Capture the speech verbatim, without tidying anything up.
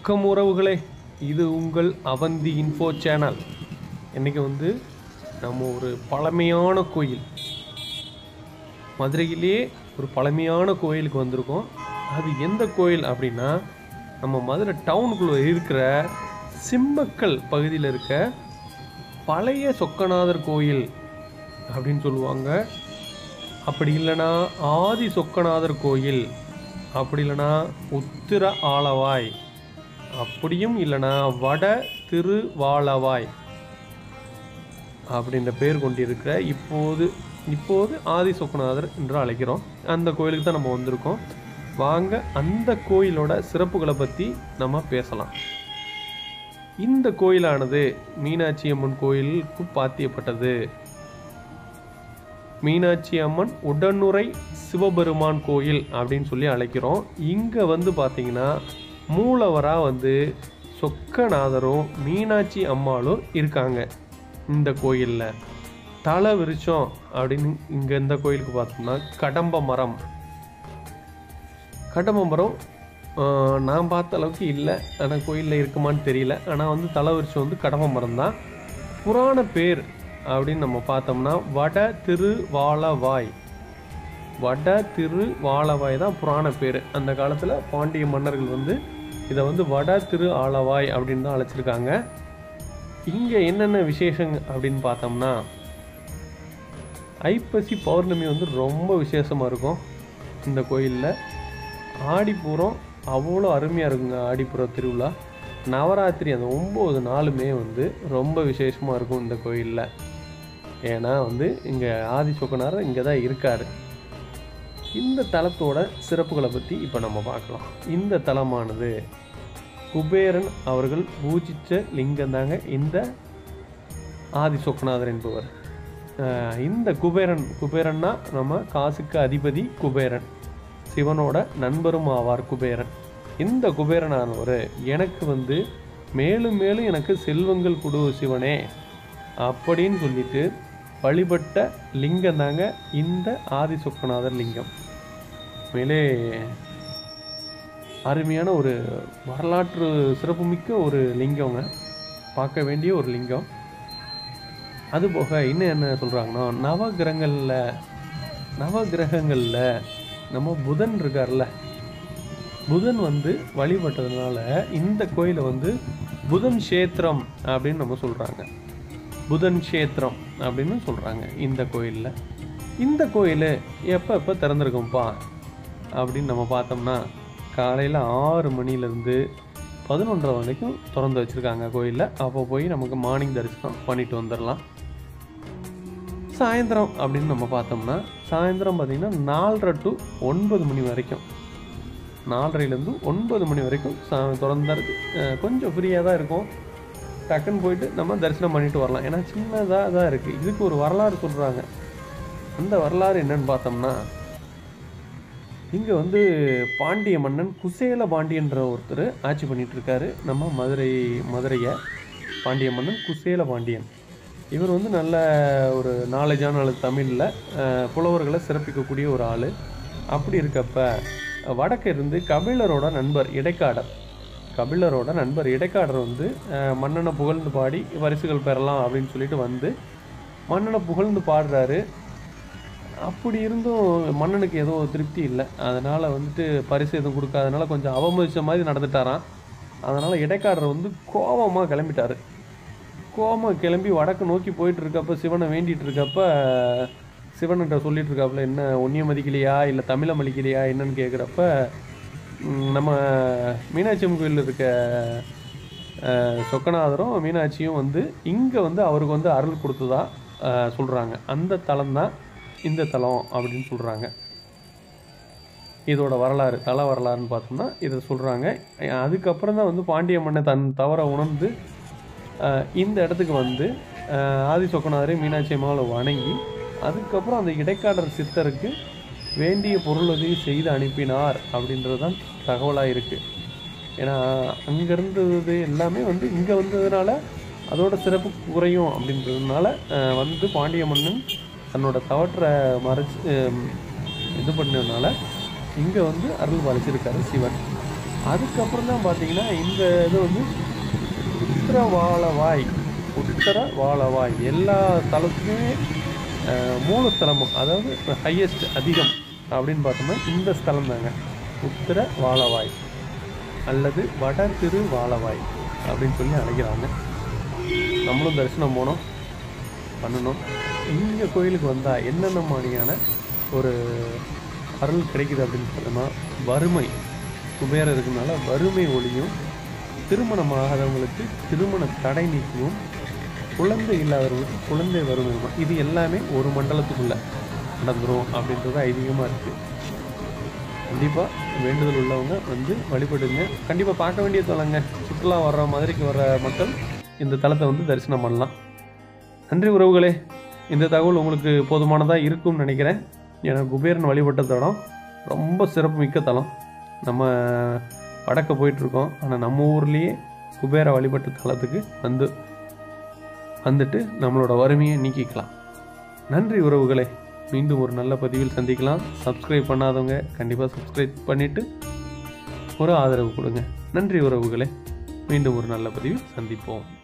வணக்கம் உறவுகளே, இது உங்கள் அவந்தி இன்ஃபோ சேனல். இன்றைக்கி வந்து நம்ம ஒரு பழமையான கோயில், மதுரையிலே ஒரு பழமையான கோயிலுக்கு வந்திருக்கோம். அது எந்த கோயில் அப்படின்னா, நம்ம மதுரை டவுனுக்குள்ளே இருக்கிற சிம்மக்கல் பகுதியில் இருக்க பழைய சொக்கநாதர் கோயில் அப்படின்னு சொல்லுவாங்க. அப்படி இல்லைன்னா ஆதி சொக்கநாதர் கோயில், அப்படி இல்லைன்னா உத்திர ஆலவாய், அப்படியும் இல்லைன்னா வட திருவாலவாய் அப்படின்ற பேர் கொண்டிருக்கிற இப்போது இப்போது ஆதி சொக்கநாதர் என்று அழைக்கிறோம். அந்த கோயிலுக்கு தான் நம்ம வந்திருக்கோம். வாங்க அந்த கோயிலோட சிறப்புகளை பற்றி நம்ம பேசலாம். இந்த கோயிலானது மீனாட்சி அம்மன் கோயிலுக்கு பாத்தியப்பட்டது. மீனாட்சி அம்மன் உடனுறை சிவபெருமான் கோயில் அப்படின்னு சொல்லி அழைக்கிறோம். இங்கே வந்து பார்த்திங்கன்னா மூலவராக வந்து சொக்கநாதரும் மீனாட்சி அம்மாளும் இருக்காங்க. இந்த கோயிலில் தலை விருச்சம் அப்படின்னு இங்கே இந்த கோயிலுக்கு பார்த்தோம்னா கடம்ப மரம். கடம்ப மரம் நான் பார்த்த அளவுக்கு இல்லை, ஆனால் கோயிலில் இருக்குமான்னு தெரியல. ஆனால் வந்து தலை விருச்சம் வந்து கடம்ப மரம் தான். புராண பேர் அப்படின்னு நம்ம பார்த்தோம்னா வட திருவாலவாய். வட திருவாலவாய் தான் புராண பேர். அந்த காலத்தில் பாண்டிய மன்னர்கள் வந்து இதை வந்து வட திரு ஆலவாய் அப்படின்னு தான் அழைச்சிருக்காங்க. இங்கே என்னென்ன விசேஷம் அப்படின்னு பார்த்தோம்னா, ஐப்பசி பௌர்ணமி வந்து ரொம்ப விசேஷமாக இருக்கும் இந்த கோயிலில். ஆடிப்பூரம் அவ்வளோ அருமையாக இருக்குங்க. ஆடிப்புற திருவிழா, நவராத்திரி அந்த ஒம்பது நாளுமே வந்து ரொம்ப விசேஷமாக இருக்கும் இந்த கோயிலில். ஏன்னா வந்து இங்கே ஆதி சொக்கநாதர் இங்கே தான் இருக்கார். இந்த தலத்தோட சிறப்புகளை பற்றி இப்போ நம்ம பார்க்கலாம். இந்த தலமானது குபேரன் அவர்கள் பூஜித்த லிங்கம் தாங்க இந்த ஆதி சொக்கநாதர் என்பவர். இந்த குபேரன் குபேரன்னா நம்ம காசுக்கு அதிபதி குபேரன், சிவனோட நண்பரும் ஆவார் குபேரன். இந்த குபேரனானவர் எனக்கு வந்து மேலும் மேலும் எனக்கு செல்வங்கள் கொடு சிவனே அப்படின்னு சொல்லிட்டு வழிபட்ட லிங்கம் தாங்க இந்த ஆதி சொக்கநாதர் லிங்கம். மேலே அருமையான ஒரு வரலாற்று சிறப்புமிக்க ஒரு லிங்கங்க, பார்க்க வேண்டிய ஒரு லிங்கம். அதுபோக இன்னும் என்ன சொல்கிறாங்கன்னா, நவகிரகங்களில் நவகிரகங்களில் நம்ம புதன் இருக்கார்ல, புதன் வந்து வழிபட்டதுனால இந்த கோயிலை வந்து புதன் க்ஷேத்திரம் அப்படின்னு நம்ம சொல்கிறாங்க. புதன் க்ஷேத்திரம் அப்படின்னு சொல்கிறாங்க இந்த கோயிலில். இந்த கோயில் எப்போ எப்போ திறந்துருக்கும்ப்பா அப்படின்னு நம்ம பார்த்தோம்னா, காலையில் ஆறு மணிலேருந்து பதினொன்றரை வரைக்கும் திறந்து வச்சுருக்காங்க கோயிலில். அப்போ போய் நமக்கு மார்னிங் தரிசனம் பண்ணிட்டு வந்துடலாம். சாயந்தரம் அப்படின்னு நம்ம பார்த்தோம்னா, சாயந்தரம் பார்த்திங்கன்னா நாலரை டு ஒன்பது மணி வரைக்கும், நாலரைலேருந்து ஒன்பது மணி வரைக்கும் சா திறந்தா இருக்குது. கொஞ்சம் ஃப்ரீயாக தான் இருக்கும். டக்குன்னு போயிட்டு நம்ம தரிசனம் பண்ணிட்டு வரலாம். ஏன்னா சின்னதாக தான் இருக்குது. இதுக்கு ஒரு வரலாறு சொல்கிறாங்க. அந்த வரலாறு என்னன்னு பார்த்தோம்னா, இங்கே வந்து பாண்டிய மன்னன் குசேல பாண்டியன்ற ஒருத்தர் ஆட்சி பண்ணிகிட்ருக்காரு நம்ம மதுரை மதுரையை. பாண்டிய மன்னன் குசேல பாண்டியன். இவர் வந்து நல்ல ஒரு நாலேஜான ஆள், தமிழில் புலவர்களை சிறப்பிக்கக்கூடிய ஒரு ஆள். அப்படி இருக்கப்ப வடக்கு இருந்து கபிலரோட நண்பர் இடைக்காடர் கபிலரோட நண்பர் இடைக்காடர் வந்து மன்னனை புகழ்ந்து பாடி பரிசுகள் பெறலாம் அப்படின்னு சொல்லிட்டு வந்து மன்னனை புகழ்ந்து பாடுறாரு. அப்படி இருந்தும் மன்னனுக்கு ஏதோ திருப்தி இல்லை. அதனால் வந்துட்டு பரிசு எதுவும் கொடுக்காதனால கொஞ்சம் அவமதித்த மாதிரி நடந்துட்டாராம். அதனால் இடைக்காடர் வந்து கோபமாக கிளம்பிட்டார். கோபமாக கிளம்பி வடக்கு நோக்கி போயிட்டு இருக்கப்போ, சிவனை வேண்டிகிட்டு இருக்கப்ப, சிவன்கிட்ட சொல்லிட்டு இருக்காப்புல, என்ன ஒன்னிய மதிக்கலையா இல்லை தமிழை மதிக்கலையா என்னன்னு கேட்குறப்ப, நம்ம மீனாட்சி அம்மன் கோயிலில் இருக்க சொக்கநாதரும் மீனாட்சியும் வந்து இங்கே வந்து அவருக்கு வந்து அருள் கொடுத்ததா சொல்கிறாங்க. அந்த தலம் தான் இந்த தலம் அப்படின்னு சொல்கிறாங்க. இதோட வரலாறு, தல வரலாறுன்னு பார்த்தோம்னா இதை சொல்கிறாங்க. அதுக்கப்புறம் தான் வந்து பாண்டிய மன்னன் தன் தவறை உணர்ந்து இந்த இடத்துக்கு வந்து ஆதி சொக்கநாதரை மீனாட்சி அம்மாவை வணங்கி, அதுக்கப்புறம் அந்த இடைக்காடர் சித்தருக்கு வேண்டிய பொருளுதவி செய்து அனுப்பினார் அப்படின்றது தான் தகவலாக இருக்குது. ஏன்னா அங்கே இருந்தது எல்லாமே வந்து இங்கே வந்ததுனால அதோட சிறப்பு குறையும் அப்படின்றதுனால வந்து பாண்டிய மன்னன் தன்னோட தவற்றை மறைச்சு இது பண்ணதுனால இங்கே வந்து அருள் பாலிச்சிருக்காரு சிவன். அதுக்கப்புறம் தான் பார்த்தீங்கன்னா இந்த இது வந்து உத்தர வாழவாய் உத்தர வாழவாய் எல்லா தலத்துக்குமே மூலஸ்தலமும், அதாவது ஹையஸ்ட் அதிகம் அப்படின்னு பார்த்தோம்னா இந்த ஸ்தலம் தாங்க உத்தர வாழவாய் அல்லது வட திரு வாழவாய் அப்படின்னு சொல்லி அழைக்கிறாங்க. நம்மளும் தரிசனம் போனோம், பண்ணணும். இங்கே கோயிலுக்கு வந்தால் என்னென்ன மாதிரியான ஒரு அருள் கிடைக்குது அப்படின்னு பார்த்தோம்னா, வறுமை குபேரம் இருக்கிறதுனால வறுமை ஒளியும், திருமணமாகாதவங்களுக்கு திருமண தடை நீக்கியும், குழந்தை இல்லாதவங்களுக்கு குழந்தை வறுமையும், இது எல்லாமே ஒரு மண்டலத்துக்குள்ளே நடந்துடும் அப்படின்றது ஐதீகமாக இருக்குது. கண்டிப்பாக வேண்டுதல் உள்ளவங்க வந்து வழிபடுங்க. கண்டிப்பாக பார்க்க வேண்டிய தலங்க. சுற்றுலா வர்ற மாதிரிக்கு வர்ற மக்கள் இந்த தலத்தை வந்து தரிசனம் பண்ணலாம். நன்றி உறவுகளே. இந்த தகவல் உங்களுக்கு போதுமானதாக இருக்கும்னு நினைக்கிறேன். ஏன்னா குபேரன் வழிபட்ட தலம் ரொம்ப சிறப்பு மிக்க தலம். நம்ம வடக்க போயிட்டுருக்கோம், ஆனால் நம்ம ஊர்லேயே குபேர வழிபட்ட தலத்துக்கு வந்து வந்துட்டு நம்மளோட வறுமையை நீக்கிக்கலாம். நன்றி உறவுகளே. மீண்டும் ஒரு நல்ல பதிவில் சந்திக்கலாம். சப்ஸ்கிரைப் பண்ணாதவங்க கண்டிப்பாக சப்ஸ்கிரைப் பண்ணிவிட்டு ஒரு ஆதரவு கொடுங்க. நன்றி உறவுகளே. மீண்டும் ஒரு நல்ல பதிவில் சந்திப்போம்.